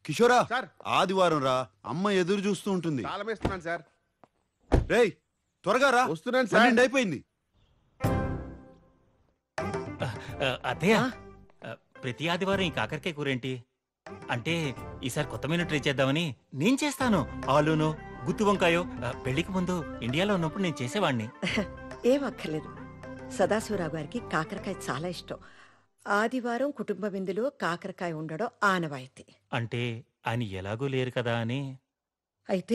కిషోరా sir. ఆదివారం రా, అమ్మ ఎదురు చూస్తూ ఉంటుంది. తాళం వేస్తున్నాను సార్. రేయ్ త్వరగా రా, వస్తున్నాను సార్. 12 అయిపోయింది. అదే ప్రతి ఆదివారం ఈ కాకరకాయ కూరేంటి అంటే ఈసారి కొత్త మెనూ ట్రై చేద్దామని. నేను చేస్తాను. ఆలూను గుత్తి వంకాయో పెళ్లికి ముందు ఇండియాలో ఉన్నప్పుడు నేను చేసేవాడిని. ఏం అక్కర్లేదు. సదాశివరావు గారికి కాకరకాయ చాలా ఇష్టం. ఆదివారం కుటుంబ విందులో కాకరకాయ ఉండడం ఆనవాయితీ. అంటే ఆయన ఎలాగూ లేరు కదా అని. అయితే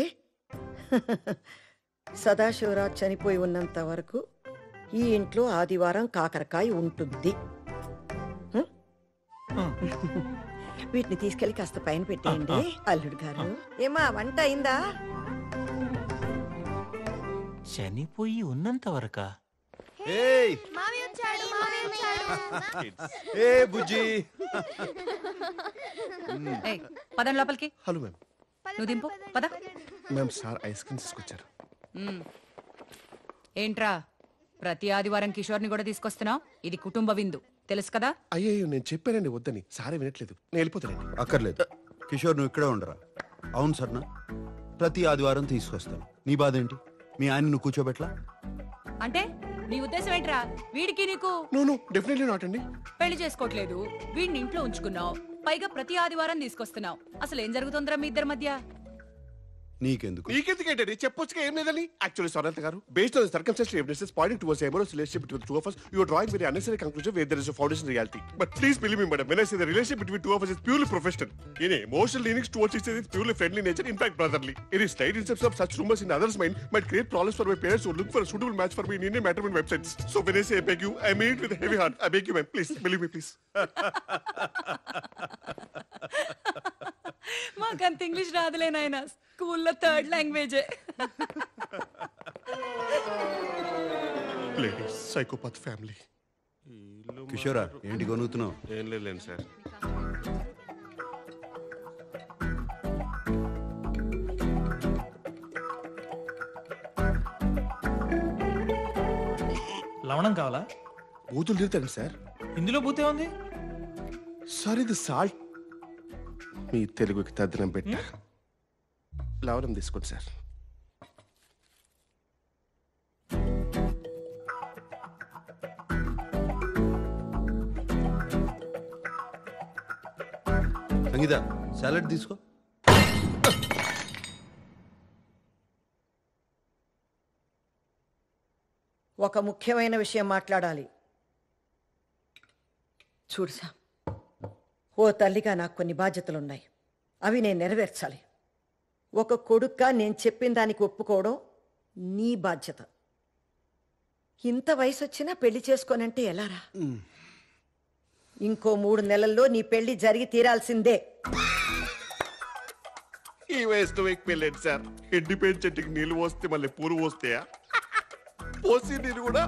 సదాశివరావు చనిపోయి ఉన్నంత వరకు ఈ ఇంట్లో ఆదివారం కాకరకాయ ఉంటుంది. వీటిని తీసుకెళ్లి కాస్త పైన పెట్టేయండి అల్లుడు గారు. ఏమా వంట అయిందా? చనిపోయి ఉన్నంత వరకా? ఏయ్ ఏ బుజ్జి, పదండి లోపలికి. Hello ma'am. నువ్వు దింపు పద. మ్యామ్ సార్ ఐస్ క్రీమ్ తీసుకొచ్చారు. ఏంట్రా ప్రతి ఆదివారం కిషోర్ని కూడా తీసుకొస్తున్నావు? ఇది కుటుంబ విందు తెలుసు కదా. అయ్యో నేను చెప్పానండి వద్దని, సారే వినట్లేదు. నేను వెళ్ళిపోతానండి. అక్కర్లేదు కిషోర్, నువ్వు ఇక్కడే ఉండరా. అవును సర్నా, ప్రతి ఆదివారం తీసుకొస్తాను. నీ బాధ ఏంటి? మీ ఆయన నువ్వు కూర్చోబెట్లా? అంటే నీ ఉద్దేశం ఏంట్రా? వీడికి నీకు నో డెఫినెట్లీ నాట్ అండి. పెళ్లి చేసుకోవట్లేదు, వీడిని ఇంట్లో ఉంచుకున్నావు, పైగా ప్రతి ఆదివారం తీసుకొస్తున్నావు. అసలు ఏం జరుగుతుందిరా మీ ఇద్దరి మధ్య? నీకెందుకు? నీకెందుకేంటండి? చెప్పొచ్చుగా ఏం లేదని. యాక్చువల్లీ సొరంత గారు, based on the circumstantial evidences pointing towards a amorous relationship between the two of us, you are drawing very unnecessary conclusion where there is a foundation in reality. But please believe me, madam, when I say the relationship between two of us is purely professional. In emotional leanings towards each other is purely friendly nature, in fact brotherly. Any slight inception of such rumors in others' mind might create problems for my parents who look for a suitable match for me in Indian matrimony websites. So when I say I beg you, I mean it with a heavy heart. I beg you, ma'am, please believe me, please. మాకంత English రాదులే నాయనా, స్కూల్లో 3rd లాంగ్వేజే. Ladies, psychopath family. కిషోరా ఏంటి కొనుగుతున్నావు? ఏం లేదు sir. లవణం కావాలా? బూతులు తిరుగుతాను సార్. ఇందులో బూతే ఉంది సార్. ఇది సాల్ట్. మీ తెలుగుకి తద్దనం పెట్ట లవణం తీసుకోండి సార్. సంగీత సాలడ్ తీసుకో. ఒక ముఖ్యమైన విషయం మాట్లాడాలి. చూడుసా, ఓ తల్లిగా నాకు కొన్ని బాధ్యతలున్నాయి. అవి నేను నెరవేర్చాలి. ఒక కొడుక్గా నేను చెప్పిన దానికి ఒప్పుకోవడం నీ బాధ్యత. ఇంత వయసు వచ్చినా పెళ్లి చేసుకోనంటే ఎలారా? ఇంకో 3 నెలల్లో నీ పెళ్లి జరిగి తీరాల్సిందే. ఈ వయసులో మీకు పెళ్ళండి సార్. ఎండిపోయిన చెట్టుకి నీళ్ళు పోస్తే మళ్ళీ పూలు పోస్తాయా? పోసి నీరు కూడా.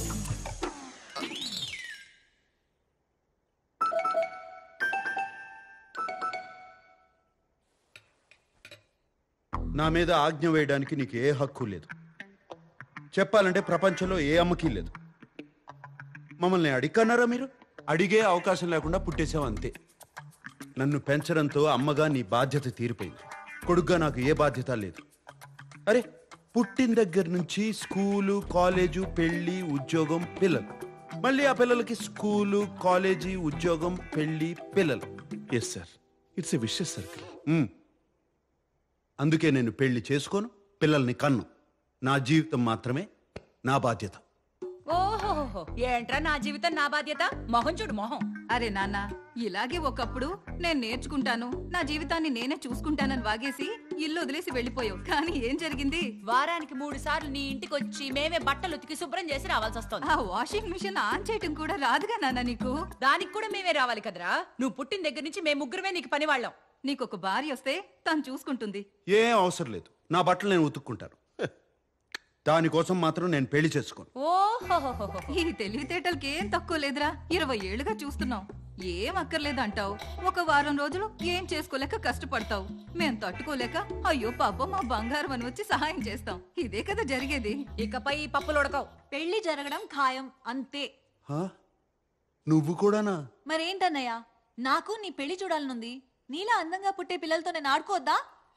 నా మీద ఆజ్ఞ వేయడానికి నీకు ఏ హక్కు లేదు. చెప్పాలంటే ప్రపంచంలో ఏ అమ్మకి లేదు. మమ్మల్ని అడిగన్నారా మీరు? అడిగే అవకాశం లేకుండా పుట్టేసావు అంతే. నన్ను పెంచడంతో అమ్మగా నీ బాధ్యత తీరిపోయింది. కొడుగ్గా నాకు ఏ బాధ్యత లేదు. అరే, పుట్టిన దగ్గర నుంచి స్కూలు, కాలేజు, పెళ్లి, ఉద్యోగం, పిల్లలు. మళ్ళీ ఆ పిల్లలకి స్కూలు, కాలేజీ, ఉద్యోగం, పెళ్లి, పిల్లలు. Yes sir, it's a vicious circle. అందుకే నేను పెళ్లి చేసుకోను, పిల్లల్ని కన్ను. నా జీవితం మాత్రమే నా బాధ్యత. ఓహో, ఏంట్రా నా జీవితం నా బాధ్యత? మొహం చూడు మొహం. అరే నాన్న, ఇలాగే ఒకప్పుడు నేను నేర్చుకుంటాను, నా జీవితాన్ని నేనే చూసుకుంటానని వాగేసి ఇల్లు వదిలేసి వెళ్ళిపోయావు. కానీ ఏం జరిగింది? వారానికి 3 సార్లు నీ ఇంటికి వచ్చి మేమే బట్టలు ఉతికి శుభ్రం చేసి రావాల్సి వస్తుంది. ఆ వాషింగ్ మిషన్ ఆన్ చేయటం కూడా రాదుగా నాన్న నీకు? దానికి కూడా మేమే రావాలి కదరా. నువ్వు పుట్టిన దగ్గర నుంచి మేము ముగ్గురమే నీకు పని వాళ్ళం. నీకొక భార్య వస్తే తను చూసుకుంటుంది. ఏం అవసరం లేదు, నా బట్టలు నేను ఉతుక్కుంటాను. దానికోసం మాత్రం నేను పెళ్లి చేసుకోను. ఓహో, ఈ తెలివితేటలకి ఏం తక్కువ లేదురా. 20 ఏళ్లుగా చూస్తున్నావు. ఏం అక్కర్లేదు అంటావు, ఒక వారం రోజులు ఏం చేసుకోలేక కష్టపడతావు. మేం తట్టుకోలేక అయ్యో పాపం మా బంగారం అని వచ్చి సహాయం చేస్తాం. ఇదే కదా జరిగేది. ఇకపై ఈ పప్పులు ఉడకవు. పెళ్లి జరగడం ఖాయం అంతే. నువ్వు కూడానా? మరేంటన్నయ్య, నాకు నీ పెళ్లి చూడాలనుంది. నీలా అందంగా పుట్టే పిల్లలతో నేను ఆడుకోవద్దా?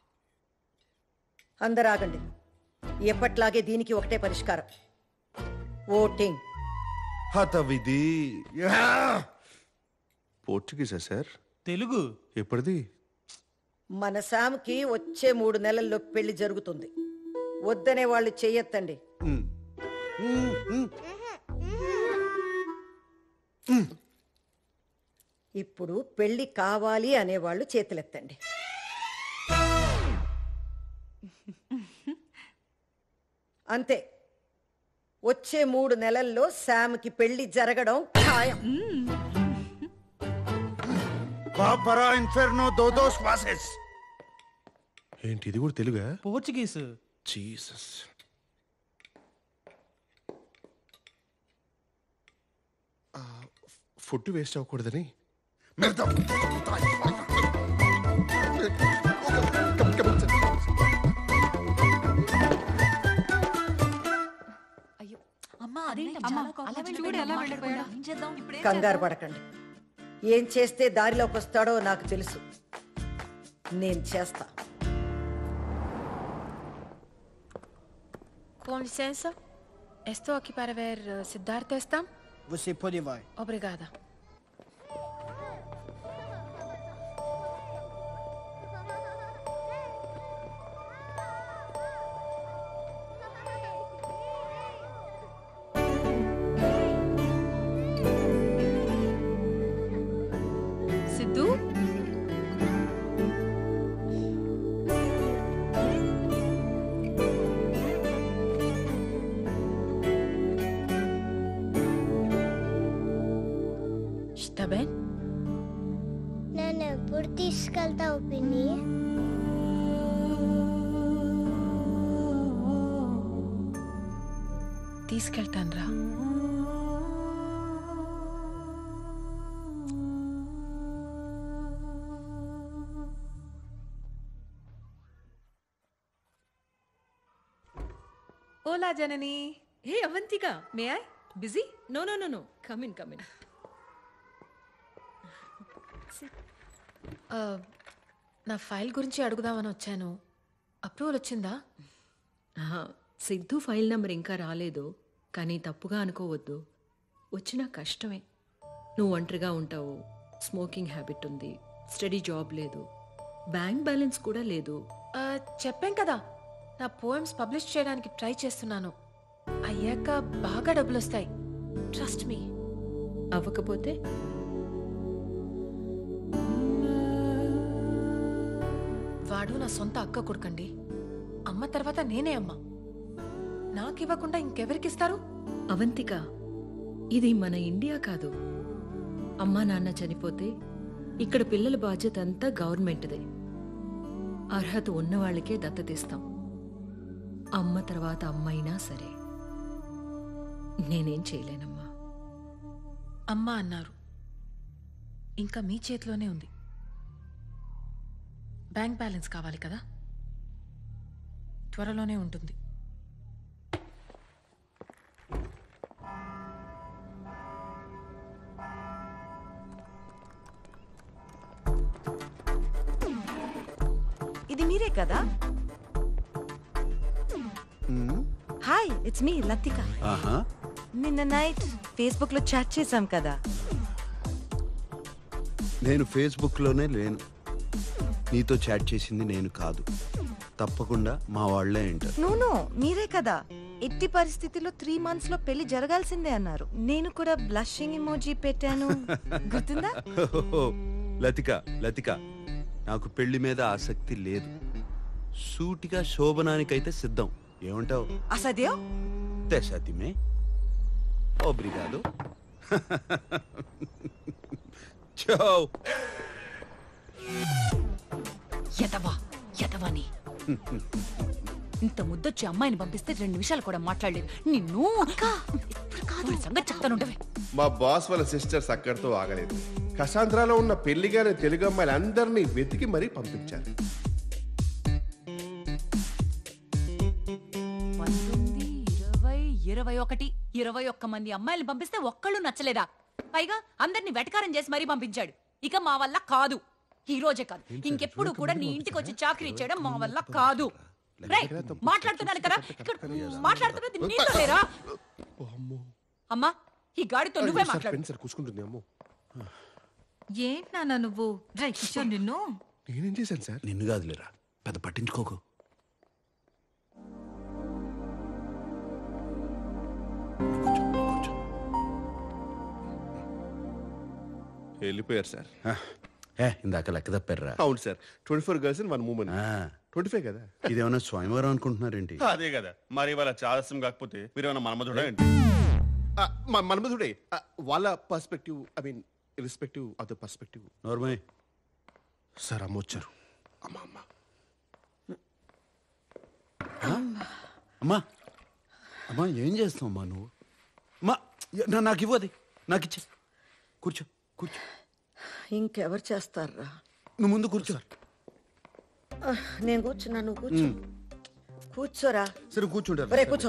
అందరూ ఆగండి. ఎప్పట్లాగే దీనికి ఒకటే పరిష్కారం, ఓటింగ్. హతవిధి. పోర్చుగీసా సార్? తెలుగు. ఎప్పటిది? మన శామ్కి వచ్చే 3 నెలల్లో పెళ్లి జరుగుతుంది. వద్దనే వాళ్ళు చెయ్యొద్దండి. ఇప్పుడు పెళ్లి కావాలి అనేవాళ్ళు చేతులెత్తండి. అంతే, వచ్చే 3 నెలల్లో శామ్కి పెళ్లి జరగడం ఖాయం. బాబరా ఇన్ఫెర్నో దోదోస్ వాసెస్. ఏంటి ఇది కూడా తెలుగా? పోర్చుగీస్. జీసస్. ఫుడ్ వేస్ట్ అవ్వకూడదని అయ్యో అమ్మా, చూడు ఎలా వెళ్ళిపోయాడు. ఏం చేద్దాం ఇప్పుడు? కంగారు పడకండి. ఏం చేస్తే దారిలోకి వస్తాడో నాకు తెలుసు. నేను చేస్తా. Com licença, estou aqui para ver Siddhartha está? Você pode vai. Obrigada. Sidhu? Está bem? నన్ను ఎప్పుడు తీసుకెళ్తావు పిన్ని? తీసుకెళ్తానురా. ఓలా Janani. Hey Avantika, may I? Busy? No no no no, come in come in. నా ఫైల్ గురించి అడుగుదామని వచ్చాను. అప్రూవల్ వచ్చిందా? సిద్ధు ఫైల్ నంబర్ ఇంకా రాలేదు, కానీ తప్పుగా అనుకోవద్దు. వచ్చినా కష్టమే. నువ్వు ఒంటరిగా ఉంటావు, స్మోకింగ్ హ్యాబిట్ ఉంది, స్టడీ జాబ్ లేదు, బ్యాంక్ బ్యాలెన్స్ కూడా లేదు. చెప్పాం కదా, నా పోయమ్స్ పబ్లిష్ చేయడానికి ట్రై చేస్తున్నాను. అయ్యాక బాగా డబ్బులు వస్తాయి. Trust me. అవ్వకపోతే వాడు నా సొంత అక్క కొడుకండి. అమ్మ తర్వాత నేనే అమ్మ. నాకివ్వకుండా ఇంకెవరికిస్తారు? అవంతిక, ఇది మన ఇండియా కాదు. అమ్మా నాన్న చనిపోతే ఇక్కడ పిల్లల బాధ్యత అంతా గవర్నమెంట్దే. అర్హత ఉన్నవాళ్ళకే దత్తతిస్తాం. అమ్మ తర్వాత అమ్మైనా సరే. నేనేం చేయలేనమ్మా. అమ్మ అన్నారు, ఇంకా మీ చేతిలోనే ఉంది. బ్యాంక్ బ్యాలెన్స్ కావాలి కదా, త్వరలోనే ఉంటుంది. ఇది మీరే కదా? Hi, it's me Latika. నిన్న నైట్ ఫేస్బుక్ లో చాట్ చేశాం కదా. నేను ఫేస్బుక్ లోనే లేను. నీతో చాట్ చేసింది నేను కాదు. తప్పకుండా మా వాళ్లే అంటారు. నో, మీరే కదా ఎట్టి పరిస్థితిలో 3 months లో పెళ్లి జరగాల్సిందే అన్నారు. నేను కూడా బ్లషింగ్ ఇమోజీ పెట్టాను, గుర్తుందా? లతిక, నాకు పెళ్లి మీద ఆసక్తి లేదు. సూటిగా శోభనానికైతే సిద్ధం. ఏమంటావు? అసదేవ్ తెసాతిమే ఓబ్రిగాదో. చో యదవాని. ఇంత ముద్దొచ్చి అమ్మాయిని పంపిస్తే 2 నిమిషాలు కూడా మాట్లాడలేదు. నిన్ను సంగతి చెప్తానుండవే. మా బాస్ వాళ్ళ సిస్టర్స్ అక్కడితో ఆగలేదు. కసాంధ్రాలో ఉన్న పెళ్లిగానే తెలుగు అమ్మాయిలు అందరినీ వెతికి మరీ పంపించారు. 21 మంది అమ్మాయిలు పంపిస్తే ఒక్కళ్ళు నచ్చలేదా? పైగా అందరినీ వెటకారం చేసి మరీ పంపించాడు. ఇక మా వల్ల కాదు. ఈ రోజే కాదు ఇంకెప్పుడు కూడా నీ ఇంటికి వచ్చి చాకరీ చేయడం మా వల్ల కాదు. రేయ్, మాట్లాడుతున్నాను కదా, ఇక్కడ మాట్లాడుతున్నది నీతో లేరా? అమ్మా, ఈ గాడితో నువ్వే మాట్లాడు. కూసుకుంటుంది అమ్మో. ఏంటి నాన్న నువ్వు? రే కిషోర్, నిన్ను నేనేం చేశాను సార్? నిన్ను కాదులేరా, పెద్ద పట్టించుకోకు. వెళ్ళిపోయారు సార్. ఇందాక లెక్క తప్పారా? అవును సార్, 24 గర్ల్స్ అండ్ 1 ఉమెన్. 25 కదా. ఇదేమన్నా స్వయంవరం అనుకుంటున్నారేంటి? అదే కదా మరి, వాళ్ళ చాదస్యం కాకపోతే మీరు ఏమన్నా మన్మధుడా ఏంటి? మన్మధుడే. వాళ్ళ perspective, I mean irrespective of the perspective. Normal sir అమ్మ వచ్చారు. అమ్మ అమ్మ అమ్మా అమ్మా, ఏం చేస్తావు అమ్మా నువ్వు? అమ్మా, నాకు ఇవ్వది, నాకు ఇచ్చే. కూర్చో కూర్చో. ఇంకెవరు చేస్తారా? నువ్వు ముందు కూర్చో. నేను కూర్చున్నా, నువ్వు కూర్చో. కూర్చోరా. సరే కూర్చుంటారు. ఒరే కూర్చో.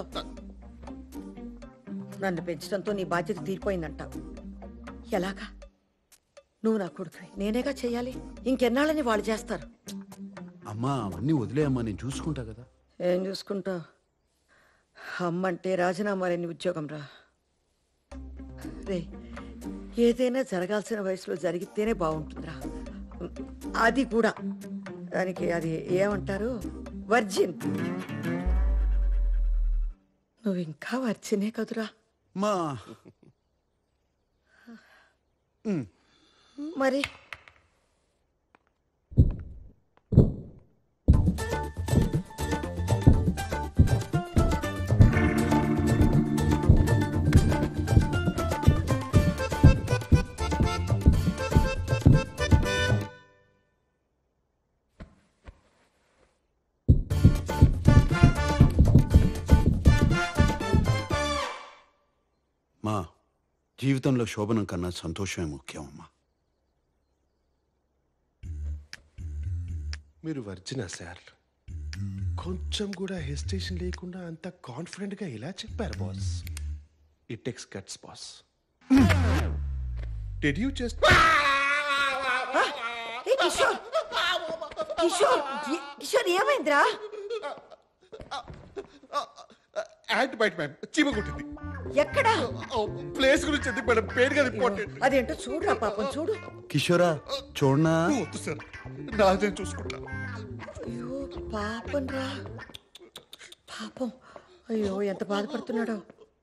నన్ను పెంచడంతో నీ బాధ్యత తీరిపోయిందంటావు. ఎలాగా? నువ్వు నా కొడుకు, నేనేగా చెయ్యాలి. ఇంకెన్నాళ్ళని వాళ్ళు చేస్తారు. అమ్మా అవన్నీ వదిలేయమ్మా, నేను చూసుకుంటా కదా. ఏం చూసుకుంటావు? అమ్మంటే రాజీనామా లేని ఉద్యోగం రా. రే, ఏదైనా జరగాల్సిన వయసులో జరిగితేనే బాగుంటుందిరా. అది కూడా దానికి అది ఏమంటారు, వర్జిన్. నువ్వు ఇంకా వర్జినే కదురా. మా మరి మా జీవితంలో శోభనం కన్నా సంతోషమే ముఖ్యం అమ్మా. మీరు వర్జినా సార్? కొంచెం కూడా హెసిటేషన్ లేకుండా అంత కాన్ఫిడెంట్ గా ఇలా చెప్పారు boss. It takes guts boss. Did you just Kishore, Kishore, Kishore ఏమైందిరా? యాంట్ బైట్ మ్యామ్, చీమ కొట్టింది. ఎక్కడా? ప్లేస్ గురించి ఎందుకు మేడం, పేరు కదా ఇంపార్టెంట్. అదేంటో చూడురా పాపం, చూడు. కిషోరా చూడనా? వద్దు సార్, నాదే చూసుకుంటా. అయ్యో పాపం రా, పాపం. అయ్యో ఎంత బాధపడుతున్నాడో.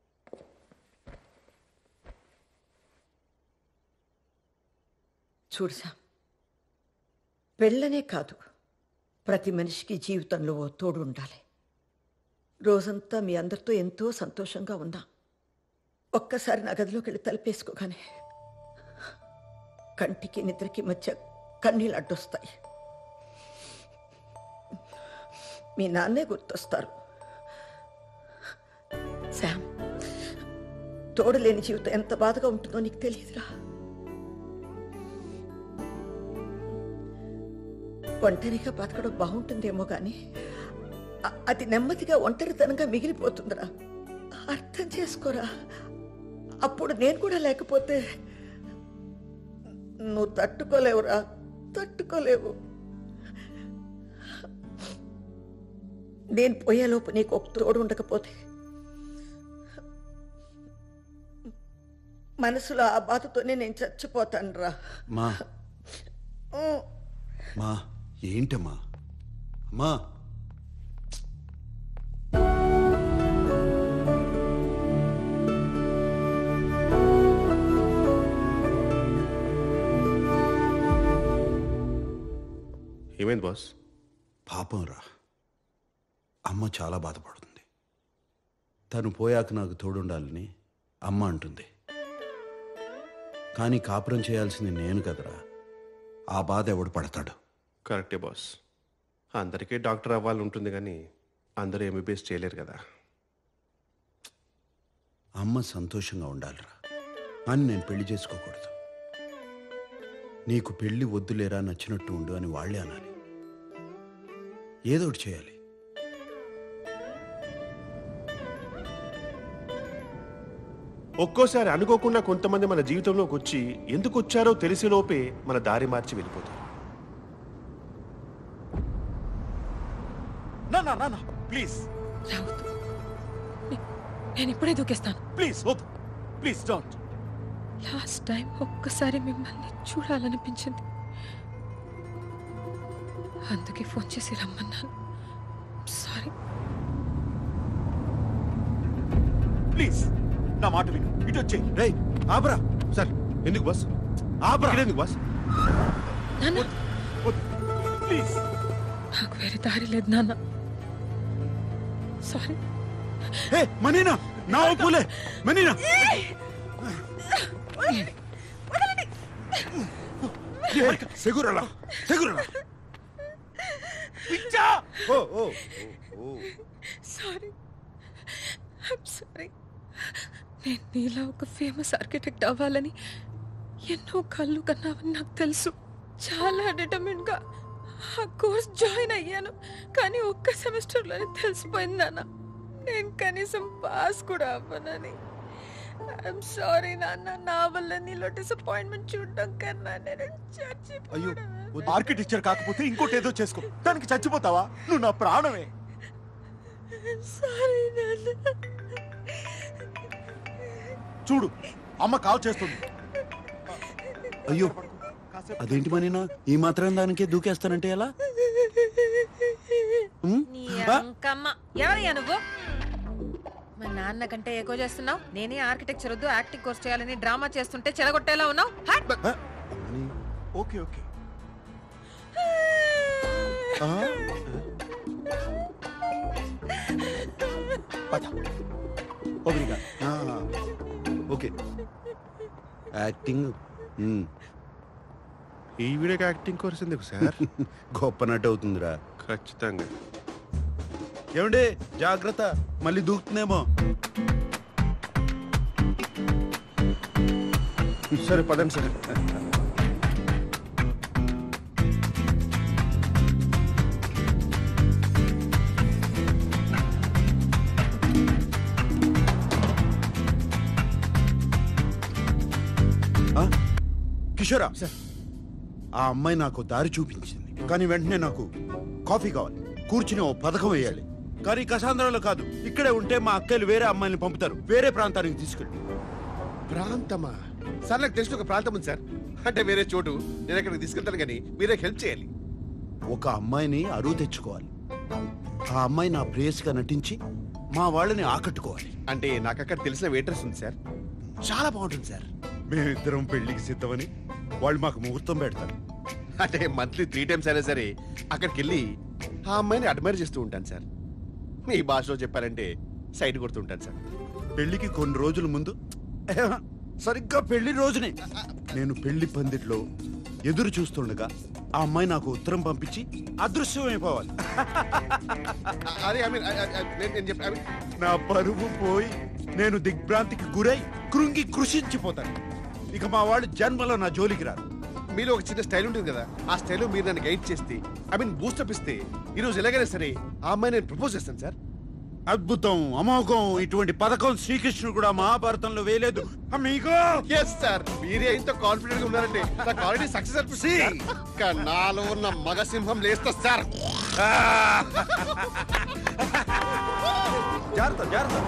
చూడు సామ్, పెళ్ళనే కాదు, ప్రతి మనిషికి జీవితంలో ఓ తోడు ఉండాలి. రోజంతా మీ అందరితో ఎంతో సంతోషంగా ఉన్నా, ఒక్కసారి నా గదిలోకి వెళ్ళి తలుపేసుకోగానే కంటికి నిద్రకి మధ్య కన్నీళ్ళు అడ్డొస్తాయి. మీ నాన్నే గుర్తొస్తారు. శామ్, తోడు లేని జీవితం ఎంత బాధగా ఉంటుందో నీకు తెలియదురా. ఒంటరిగా బతకడం బాగుంటుందేమో కానీ అది నెమ్మదిగా ఒంటరితనంగా మిగిలిపోతుందిరా. అర్థం చేసుకోరా. అప్పుడు నేను కూడా లేకపోతే నువ్వు తట్టుకోలేవురా, తట్టుకోలేవు. నేను పోయేలోపు నీకు ఒక తోడు ఉండకపోతే మనసులో ఆ బాధతోనే నేను చచ్చిపోతాను రా. మా మా ఏంటమ్మా? అమ్మా ఏమైంది బాస్? పాపం రా, అమ్మ చాలా బాధపడుతుంది. తను పోయాక నాకు తోడుండాలని అమ్మ అంటుంది. కానీ కాపురం చేయాల్సింది నేను కదరా. ఆ బాధ ఎవడు పడతాడు? కరెక్టే బాస్. అందరికీ డాక్టర్ అవ్వాలని ఉంటుంది కానీ అందరూ ఎంబీబీఎస్ చేయలేరు కదా. అమ్మ సంతోషంగా ఉండాలిరా, అని నేను పెళ్లి చేసుకోకూడదు. నీకు పెళ్లి వద్దులేరా, నచ్చినట్టు ఉండు అని వాళ్లే అనాలి. ఏదోటి చేయాలి. ఒక్కోసారి అనుకోకుండా కొంతమంది మన జీవితంలోకి వచ్చి ఎందుకు వచ్చారో తెలిసేలోపే మన దారి మార్చి వెళ్ళిపోతారు. ప్లీజ్ రావద్దు. నేను ఇప్పుడే దూకేస్తాను. ప్లీజ్ వద్దు, ప్లీజ్ డోంట్. లాస్ట్ టైం ఒక్కసారి మిమ్మల్ని చూడాలనిపించింది, అందుకే ఫోన్ చేసి రమ్మన్నాను. సారీ. ప్లీజ్ నా మాట విను, ఇటు వచ్చే. రేయ్ ఆపరా. సార్ ఎందుకు బాస్? ఆపరా. ఎందుకు బాస్? నాన్న, ప్లీజ్. నాకు వేరే దారి లేదు నాన్న. సారీ. హే మనీనా, నా పూలే మనీనా. సెగురలా సెగురలా. ఓ ఓ ఓ. Sorry, I'm sorry. నేను నీలా ఒక ఫేమస్ ఆర్కిటెక్ట్ అవ్వాలని ఎన్నో కళ్ళు కన్నావని నాకు తెలుసు. చాలా డిటర్మిన్ గా ఆ కోర్స్ జాయిన్ అయ్యాను, కానీ ఒక్క సెమిస్టర్లోనే తెలిసిపోయింది నాన్న, నేను కనీసం పాస్ కూడా అవ్వనని. ఐఎమ్ సారీ నాన్న, నా వల్ల నీలో డిసప్పాయింట్మెంట్ చూడడం కన్నా నేను అయ్యో, ఆర్కిటెక్చర్ కాకపోతే ఇంకోటి ఏదో చేసుకో, దానికి చచ్చిపోతావా? నువ్వు నా ప్రాణమే. సారీ నాన్న. చూడు, అమ్మ కాల్ చేస్తుంది. అయ్యో, అదేంటి మనీనా, ఈ మాత్రం దానికే దూకేస్తానంటే ఎలా? ఎవరయ్యా నువ్వు? మా నాన్న కంటే ఎక్కువ చేస్తున్నావు. నేనే ఆర్కిటెక్చర్ వద్దు యాక్టింగ్ కోర్స్ చేయాలని డ్రామా చేస్తుంటే చెడగొట్టేలా ఉన్నావు. Okay okay. Okay acting. ఈ వీడియోకి యాక్టింగ్ కోర్స్ ఎందుకు సార్? గొప్ప నటు అవుతుందిరా. ఖచ్చితంగా. ఏమండి జాగ్రత్త, మళ్ళీ దూకుతుందేమో. సరే పదండి సార్. కిషోరా సార్, ఆ అమ్మాయి నాకు దారి చూపించింది, కానీ వెంటనే నాకు కాఫీ కావాలి, కూర్చుని ఓ పథకం వేయాలి. కానీ కసాంధ్రాలో కాదు, ఇక్కడే ఉంటే మా అక్కలు వేరే అమ్మాయిని పంపుతారు, వేరే ప్రాంతానికి తీసుకెళ్ళి. ప్రాంతమా సార్? నాకు తెలిసిన ఒక ప్రాంతం ఉంది సార్, అంటే వేరే చోటు. నేను అక్కడికి తీసుకెళ్తాను, కానీ మీరే హెల్ప్ చేయాలి. ఒక అమ్మాయిని అరువు తెచ్చుకోవాలి, ఆ అమ్మాయి నా ప్రేయస్గా నటించి మా వాళ్ళని ఆకట్టుకోవాలి. అంటే నాకు అక్కడ తెలిసిన వెయిటర్స్ ఉంది సార్, చాలా బాగుంటుంది సార్. మేమిద్దరం పెళ్లికి సిద్ధమని వాళ్ళు మాకు ముహూర్తం పెడతారు. అంటే మంత్లీ 3 times అయినా సరే అక్కడికి వెళ్ళి ఆ అమ్మాయిని అడ్మైర్ చేస్తూ ఉంటాను సార్. మీ భాషలో చెప్పారంటే సైడ్ కొడుతుంటాను సార్. పెళ్లికి కొన్ని రోజుల ముందు, సరిగ్గా పెళ్లి రోజునే నేను పెళ్లి పందిట్లో ఎదురు చూస్తుండగా ఆ అమ్మాయి నాకు ఉత్తరం పంపించి అదృశ్యమైపోవాలి. అదే నేను చెప్పాను, నా పరువు పోయి నేను దిగ్భ్రాంతికి గురై కృంగి కృషించిపోతాను. ఇక మా వాళ్ళు జన్మలో నా జోలికి రారు. మీలో ఒక చిన్న స్టైల్ ఉంటుంది కదా, ఆ స్టైల్లో మీరు నన్ను గైడ్ చేస్తే, బూస్టప్ ఇస్తే, ఈరోజు ఎలాగైనా సరే ఆ అమ్మాయి నేను ప్రపోజ్ చేస్తాను సార్. అద్భుతం, అమోఘం, ఇటువంటి పథకం శ్రీకృష్ణుడు కూడా మహాభారతంలో వేయలేదు. అమ్మీగో ఎస్ సార్, మీరే ఇంత కాన్ఫిడెంట్ గా ఉన్నారంటే నాకు ఆల్రెడీ సక్సెస్ అనిపిస్తుంది. నాలో ఉన్న మగసింహం లేస్తా సార్. జాగ్రత్త జాగ్రత్త.